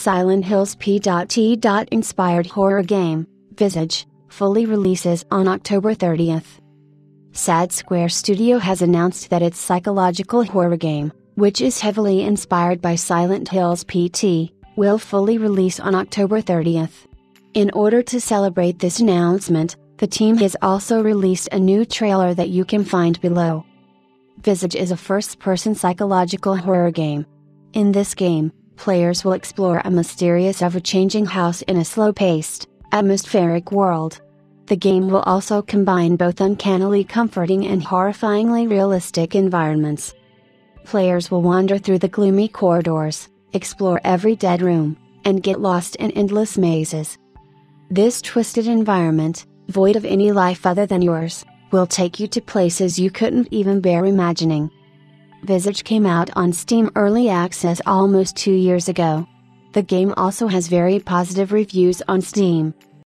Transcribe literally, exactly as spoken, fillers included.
Silent Hills P T inspired horror game, Visage, fully releases on October thirtieth. Sad Square Studio has announced that its psychological horror game, which is heavily inspired by Silent Hills P T, will fully release on October thirtieth. In order to celebrate this announcement, the team has also released a new trailer that you can find below. Visage is a first-person psychological horror game. In this game, players will explore a mysterious ever-changing house in a slow-paced, atmospheric world. The game will also combine both uncannily comforting and horrifyingly realistic environments. Players will wander through the gloomy corridors, explore every dead room, and get lost in endless mazes. This twisted environment, void of any life other than yours, will take you to places you couldn't even bear imagining. Visage came out on Steam Early Access almost two years ago. The game also has very positive reviews on Steam,